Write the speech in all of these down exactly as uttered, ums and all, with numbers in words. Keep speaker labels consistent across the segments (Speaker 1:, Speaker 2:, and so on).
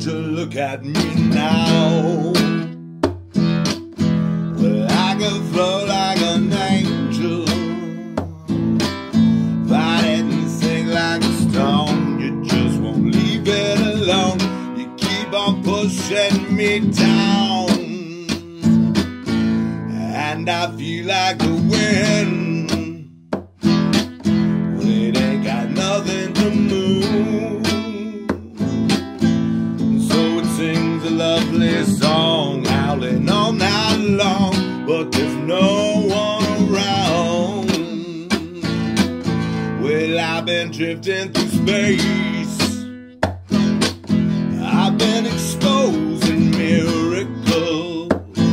Speaker 1: Won't you look at me now? Well, I can flow like an angel, fight it and sing like a stone. You just won't leave it alone. You keep on pushing me down, and I feel like the wind when it ain't got nothing to move. So it sings a lovely song, howling all night long, but there's no one around. Well, I've been drifting through space, I've been exposing miracles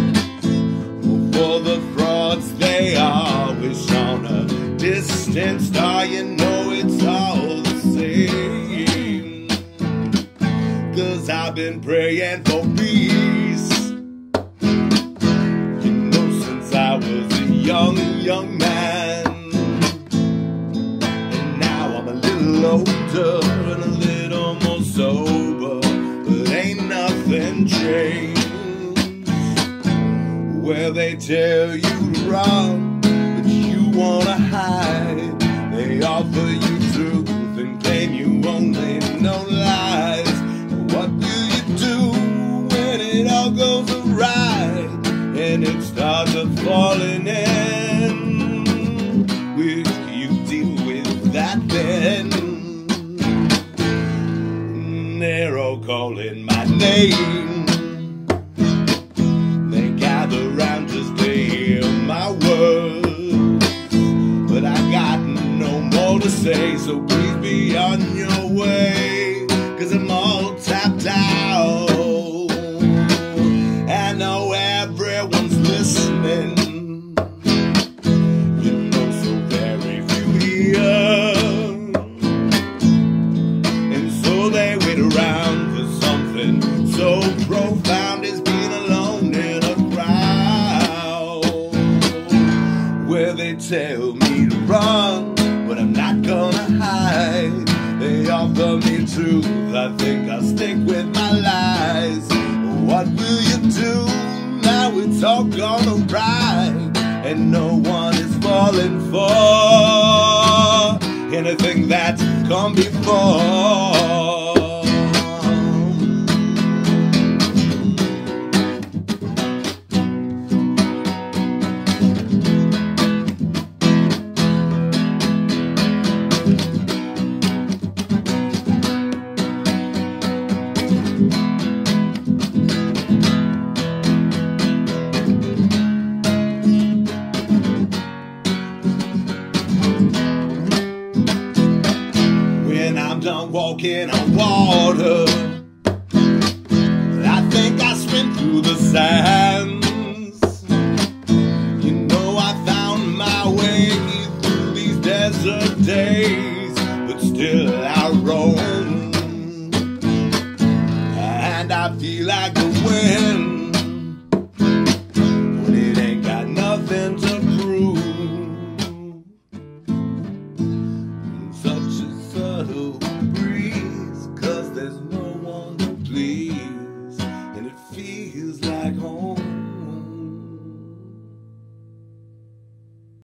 Speaker 1: for the frauds. They are wish on a distant star. You know it's all the same, 'cause I've been praying for peace, you know, since I was a young, young man. And now I'm a little older and a little more sober, but ain't nothing changed. Well, they tell you to run, but you wanna hide. They offer you truth and claim you only know lies. What will you do when it all goes awry and it starts falling in? Will you deal with that then? They're all calling my name, they gather round just to hear my words, but I got no more to say, so please be on your way, 'cause I'm all tapped out. I know everyone's listening, you know, so very few here, and so they wait around for something so profound as being alone in a crowd. Where they tell me to run, but I'm not gonna hide. They offer me truth, I think I'll stick with my lies. What will you do now it's all gone awry, and no one is falling for anything that's come before? I'm done walking on water, I think I swim through the sands. You know, I found my way through these desert days, but still I roam, and I feel like the wind when it ain't got nothing to prove. Such a subtle breeze, 'cause there's no